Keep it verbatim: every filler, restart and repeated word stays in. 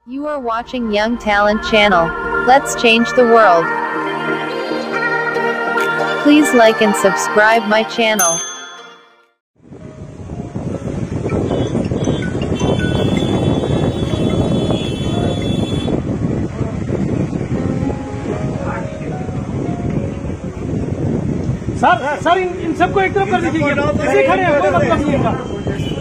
You are watching Young Talent Channel. Let's change the world. Please like and subscribe my channel. Sir sir इन, इन सबको एक तरफ कर दीजिए। ऐसे खड़े हैं, कोई मतलब नहीं है इनका।